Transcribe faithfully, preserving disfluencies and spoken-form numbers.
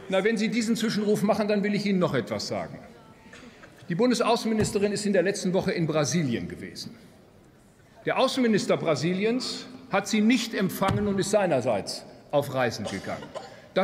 Na, wenn Sie diesen Zwischenruf machen, dann will ich Ihnen noch etwas sagen. Die Bundesaußenministerin ist in der letzten Woche in Brasilien gewesen. Der Außenminister Brasiliens hat sie nicht empfangen und ist seinerseits auf Reisen gegangen.